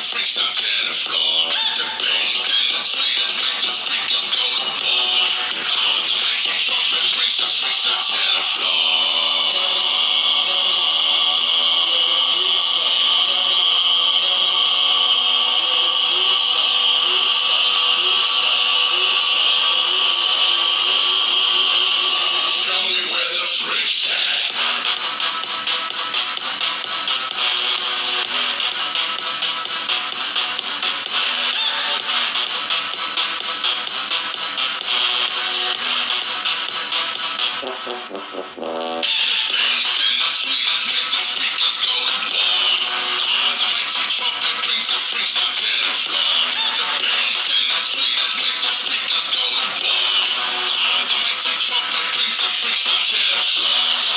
freaks up to the floor. The bass and the tweeters make the speakers go to war. The mighty trumpet brings the freaks up to the floor. Show me where the freaks at. Freaks up to the floor.